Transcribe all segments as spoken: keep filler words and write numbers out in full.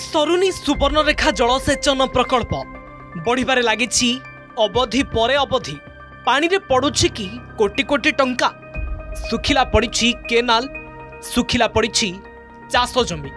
सरुनी सुवर्णरेखा जलसेचन प्रकल्प बढ़िबारे लागिछि अवधि परे अवधि पानी रे पड़ुछि कि कोटी कोटी टंका सुखिला पड़िछि केनाल सुखिला पड़िछि चाष जमी।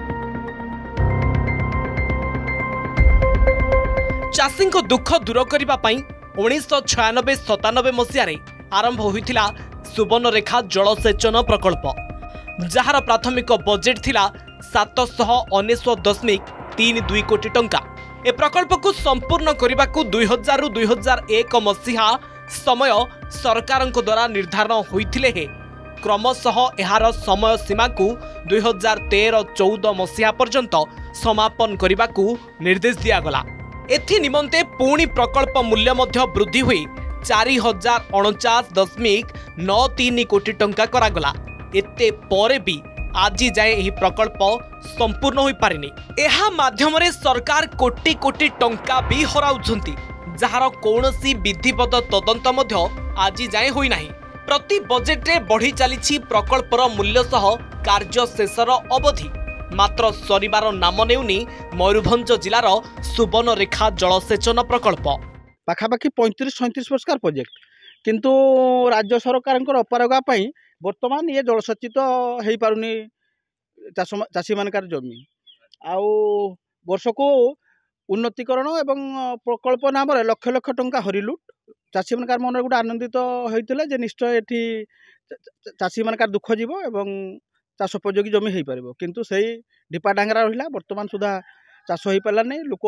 चाषी दुख दूर करने उन्नीस छयानबे सतानबे मसीह आरंभ होइथिला सुवर्णरेखा जलसेचन प्रकल्प जार प्राथमिक बजेट थिला सात सौ अनेश्वत दशमिक तीन दुई कोटी टंका। ए प्रकल्प को संपूर्ण करने को दुई हजार दुई हजार एक मसीहा समय सरकार द्वारा निर्धारण होइथिले हे क्रमशः एहार समय सीमा को दुई हजार तेरह चौदह मसीहा पर्यंत समापन करने को निर्देश दियागला। एथि निमंते पुणी प्रकल्प मूल्य मध्य वृद्धि हुई चारि हजार अणचाश दशमिक नौ तीन कोटी टंका करागला। एते परे भी आज जाए यह प्रकल्प संपूर्ण हो पारिनी। एहा माध्यम रे सरकार कोटी कोटी टंका भी हराउछंती जार कौनसी विधिवत तदंत मध्य आज जाए होई नाही। प्रति बजेट रे बढ़ी चली प्रकल्पर मूल्य सह कार्य शेषर अवधि मात्र सरिबार नाम नेउनी मयूरभंज जिलार सुवर्णरेखा जलसेचन प्रकल्प पाखापाखि पैंतीस सैंतीस पुरस्कार प्रोजेक्ट किंतु राज्य सरकार अपरागा बर्तमान ये जलसेचित हो पारुनी चाषी मानकार जमी आउ वर्ष को उन्नतीकरण एवं प्रकल्प नाम लक्ष लक्ष टंका हरिलुट चाषी मानकार मन गोटे आनंदित होता जे निश्चय ये चाषी मानकार दुख जीव एवं चाष उपयोगी जमी हो पार किंतु से ढिपा डांगरा रहा बर्तमान सुधा चाष हो पारा नहीं। लोक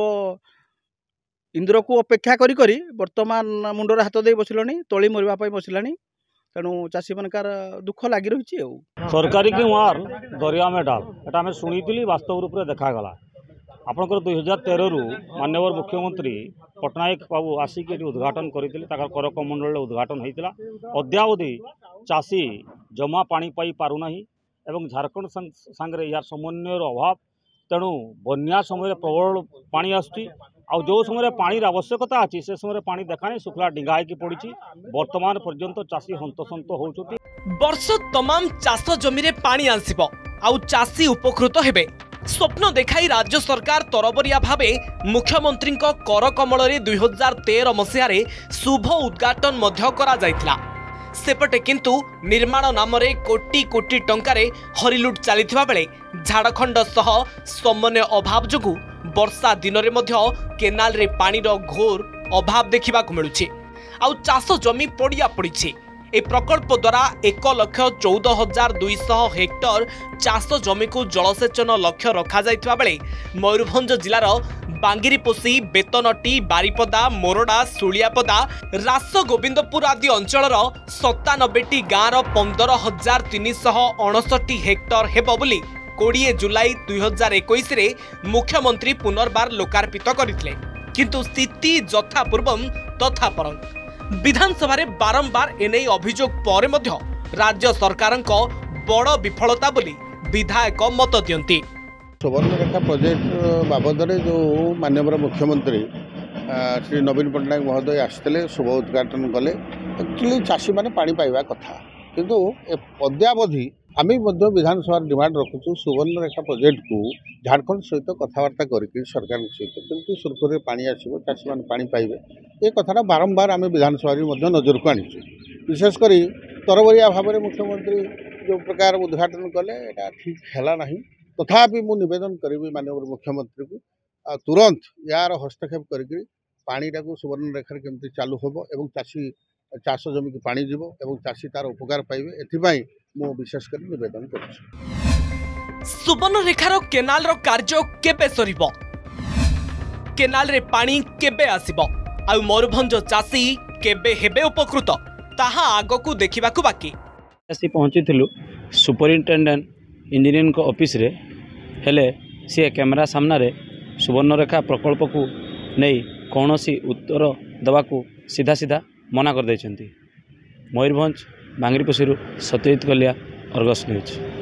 इंद्र को अपेक्षा करी करी बर्तमान मुंडर हाथ दे बसिलानी तली मरवाई बसिलानी तेणु चाषी मानकार दुख लगी रही है। सरकारी की मार दरिया में डाल एटा आम शुणी वास्तव रूप से देखागला। आपंकर दुई हजार तेरह रु माननीय मुख्यमंत्री पट्टनायक बाबू आसिक उद्घाटन करते कर कमंडल उद्घाटन होता अद्यावधि चाषी जमा पानी पाई पारुना एवं झारखंड सांगे यार समन्वयर अभाव तेणु बन्या समय प्रबल पानी आसुची आ जो समय पानी आवश्यकता अच्छी से समय पानी देखाने शुक्ला डिंगा होगी पड़ी वर्तमान पर्यंत चाषी हंतसंत होउछुती। वर्ष तमाम चाष जमी रे पानी आसिबो आउ चाषी उपकृत हेबे स्वप्न देखाई राज्य सरकार तरबरिया भावे मुख्यमंत्री कर कमल दुई हजार तेरह मसीह शुभ उद्घाटन मध्य करा जायतिला। सेपटे किंतु निर्माण नाम रे कोटी कोटी टंकारे हरिलुट चलीथिबा बेले झारखंड सह समन्वय अभाव जोगु वर्षा दिन रे मध्य केनाल रे पानीर घोर अभाव देखा मिलुछि आउ चाष जमी पड़िया पड़ी। ए प्रकल्प द्वारा एक लक्ष चौदह हजार दुईश हेक्टर चाष जमी को जलसेचन लक्ष्य रखा जायतिबा बेले मयूरभंज जिलार बांगिरीपोसी बेतनटी बारिपदा मोरडा सुलियापदा रास गोविंदपुर आदि अंचलर सत्तानबेटी गाँवर पंदर हजार तीनश अणसठी हेक्टर हेब बोली कोड़े जुलाई दुई हजार इक्कीस मुख्यमंत्री पुनर्बार लोकार्पित करथिले किंतु स्थिति यथा पूर्वम तथा परं विधानसभा रे बारंबार एने अभियोग पर मध्य राज्य सरकार बड़ विफलता बोली विधायक मत दियंती। सुवर्णरेखा प्रोजेक्ट बाबद जो माननीय मुख्यमंत्री श्री नवीन पट्टनायक महोदय आसते शुभ उद्घाटन कले एक्चुअली चाषी मैंने पानी पाइबा कथा किंतु अद्यावधि आम विधानसभा डिमांड रखुचु सुवर्णरेखा प्रोजेक्ट को झारखंड सहित कथबार्ता करके सरकार सहित केमती सुरखुरी पानी आसो चाषी मैंने पानी पाइबे ये कथा बारंबार आम विधानसभा नजर को आनीचु विशेषकर तरबरिया भाव में मुख्यमंत्री जो प्रकार उद्घाटन कले यहाँ ठीक है ना तथापि मु निवेदन करी माननीय मुख्यमंत्री को तुरंत यार हस्तक्षेप करके पानी टाक सुवर्णरेखा केमती चालू हम एवं चाषी चाष जमी की पानी जीव एवं चाषी तार उपकार पाइबे एथिपाई मु विशेष कर निवेदन करूँ। सुवर्णरेखार केनाल रो कार्य केबे सरिबो केनाल रे पानी केबे आसीबो आ मयूरभंज चाषी केबे हेबे उपकृत ताहा आगकू देखिबाकू बाकी। आसी पहुँची सुपरिटेडेंट इंजीनियरिंग ऑफिस रे हेले सी कैमेरा सामना रे सुवर्णरेखा प्रकल्प को नहीं कौन सी उत्तर देवाकू सीधा सीधा मना कर देछंती। मयूरभंज बांगिरीपोसी सत्यजित कलिया अर्गस न्यूज।